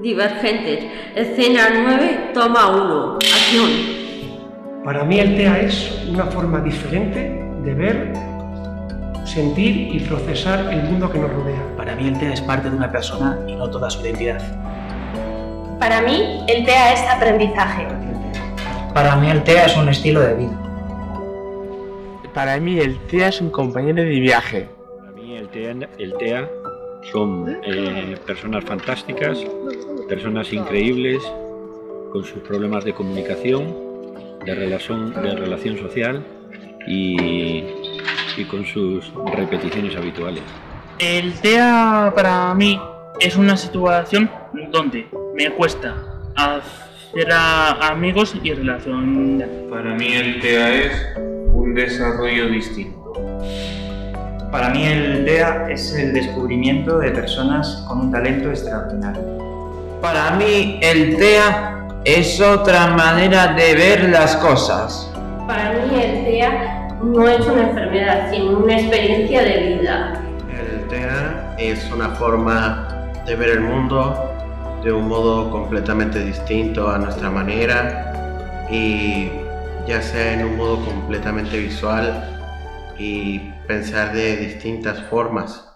Divergentes. Escena 9, toma 1. Acción. Para mí el TEA es una forma diferente de ver, sentir y procesar el mundo que nos rodea. Para mí el TEA es parte de una persona y no toda su identidad. Para mí el TEA es aprendizaje. Para mí el TEA es un estilo de vida. Para mí el TEA es un compañero de viaje. Para mí el TEA son personas fantásticas, personas increíbles, con sus problemas de comunicación, de relación social y con sus repeticiones habituales. El TEA para mí es una situación donde me cuesta hacer amigos y relacionar. Para mí el TEA es un desarrollo distinto. Para mí el TEA es el descubrimiento de personas con un talento extraordinario. Para mí el TEA es otra manera de ver las cosas. Para mí el TEA no es una enfermedad, sino una experiencia de vida. El TEA es una forma de ver el mundo de un modo completamente distinto a nuestra manera, y ya sea en un modo completamente visual y pensar de distintas formas.